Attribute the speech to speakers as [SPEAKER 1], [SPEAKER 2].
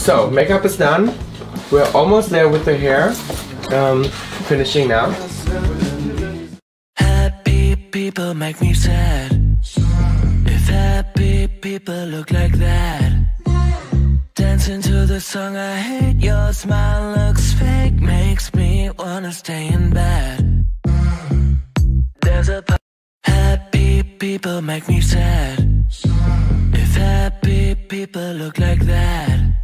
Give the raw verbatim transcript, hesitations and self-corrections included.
[SPEAKER 1] So makeup is done. We're almost there with the hair. Um, finishing now.
[SPEAKER 2] Happy people make me sad. If happy people look like that, dancing to the song I hate. Your smile looks fake, makes me wanna stay in bed. There's a happy people make me sad. If happy people look like that,